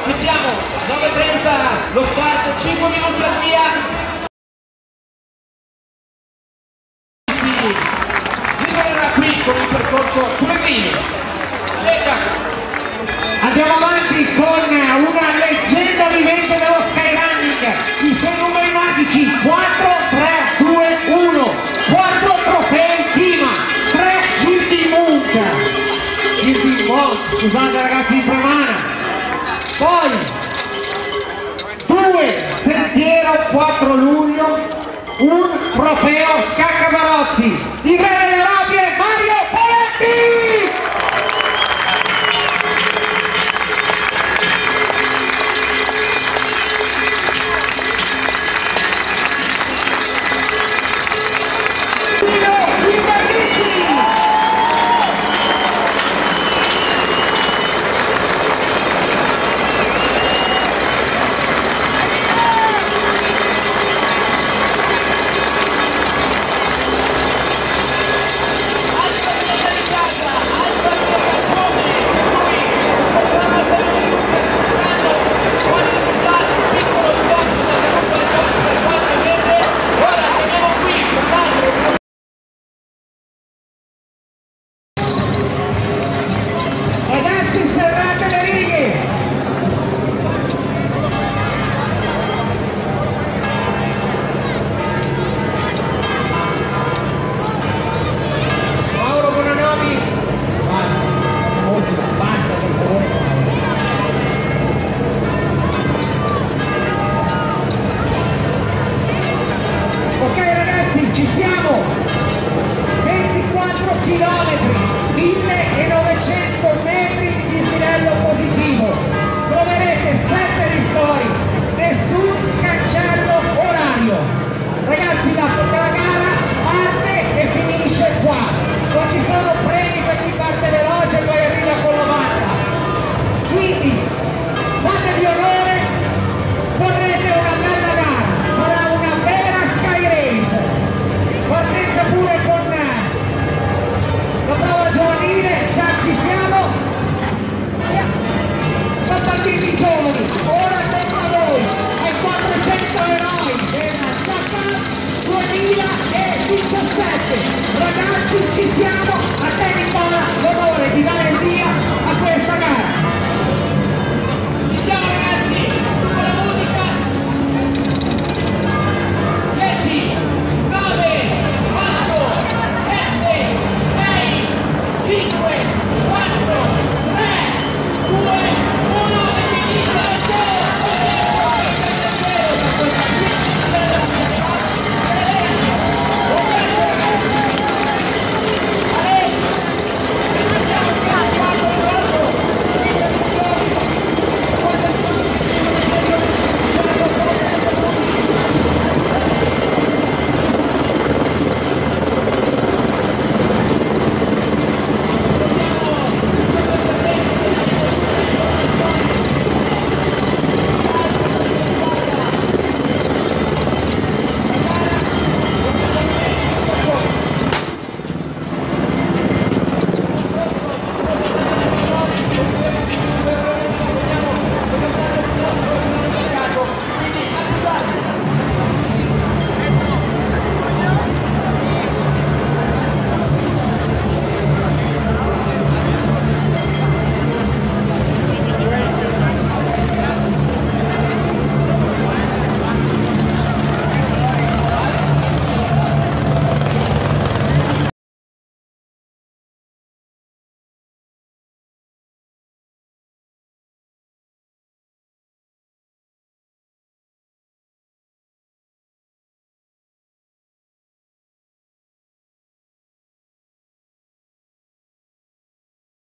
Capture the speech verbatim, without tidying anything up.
Ci siamo, nove e trenta, lo start, cinque minuti al via. Misurerà qui con il percorso sulle griglie. Andiamo avanti con una leggenda vivente dello skyrunning, i suoi numeri magici: quattro, tre, due, uno, quattro trofei in cima, tre giri Monk, giri Monk, scusate ragazzi di Premana, poi due Sentiero quattro luglio, un trofeo Scacca Barozzi, il re delle rabbie Mario Poletti! Quindi, fatevi onore,